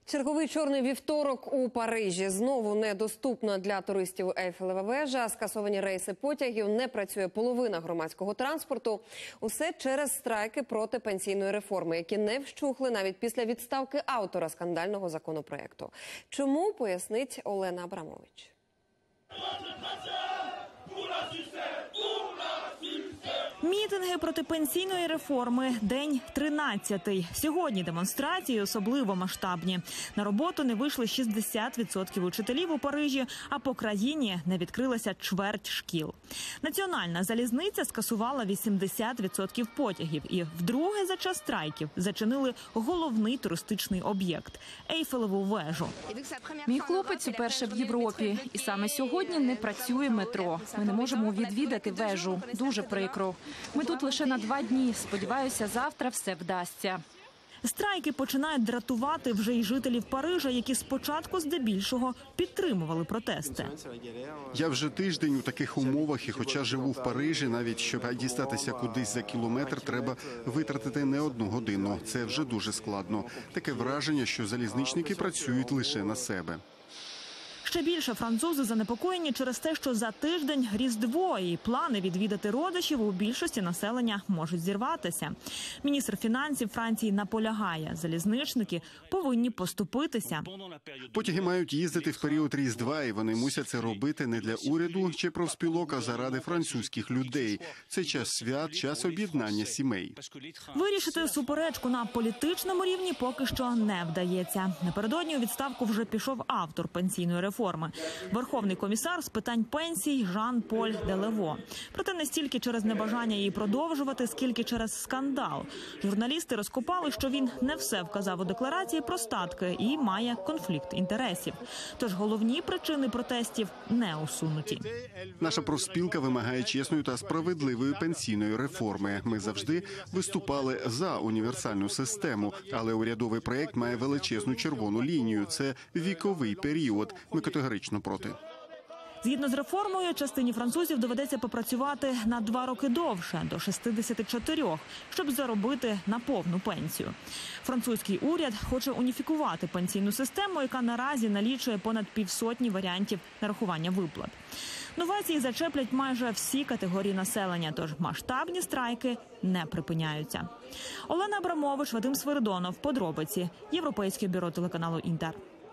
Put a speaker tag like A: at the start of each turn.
A: Черговий чорний вівторок у Парижі. Знову недоступна для туристів Ейфелева вежа. Скасовані рейси потягів, не працює половина громадського транспорту. Усе через страйки проти пенсійної реформи, які не вщухли навіть після відставки автора скандального законопроекту. Чому, пояснить Олена Абрамович.
B: Мітинги проти пенсійної реформи. День 13-й. Сьогодні демонстрації особливо масштабні. На роботу не вийшли 60% учителів у Парижі, а по країні не відкрилася чверть шкіл. Національна залізниця скасувала 80% потягів і вдруге за час страйків зачинили головний туристичний об'єкт – Ейфелеву вежу.
C: Мій хлопець уперше в Європі. І саме сьогодні не працює метро. Ми не можемо відвідати вежу. Дуже прикро. Ми тут лише на 2 дні. Сподіваюся, завтра все вдасться.
B: Страйки починають дратувати вже й жителів Парижа, які спочатку здебільшого підтримували протести.
D: Я вже тиждень у таких умовах, і хоча живу в Парижі, навіть щоб дістатися кудись за кілометр, треба витратити не 1 годину. Це вже дуже складно. Таке враження, що залізничники працюють лише на себе.
B: Ще більше французи занепокоєні через те, що за тиждень Різдво і плани відвідати родичів у більшості населення можуть зірватися. Міністр фінансів Франції наполягає, залізничники повинні поступитися.
D: Потяги мають їздити в період Різдва, і вони мусять це робити не для уряду чи профспілок, а заради французьких людей. Це час свят, час об'єднання сімей.
B: Вирішити суперечку на політичному рівні поки що не вдається. Напередодні у відставку вже пішов автор пенсійної реформи. Верховний комісар з питань пенсій Жан-Поль Делево. Проте не стільки через небажання її продовжувати, скільки через скандал. Журналісти розкопали, що він не все вказав у декларації про статки і має конфлікт інтересів. Тож головні причини протестів не усунуті.
D: Наша профспілка вимагає чесної та справедливої пенсійної реформи. Ми завжди виступали за універсальну систему, але урядовий проєкт має величезну червону лінію – це віковий період. Ми категорично проти.
B: Згідно з реформою, частині французів доведеться попрацювати на 2 роки довше, до 64, щоб заробити на повну пенсію. Французький уряд хоче уніфікувати пенсійну систему, яка наразі налічує понад 150 варіантів нарахування виплат. Новації зачеплять майже всі категорії населення, тож масштабні страйки не припиняються. Олена Абрамович, Вадим Свиридонов. Подробиці. Європейське бюро телеканалу «Інтер».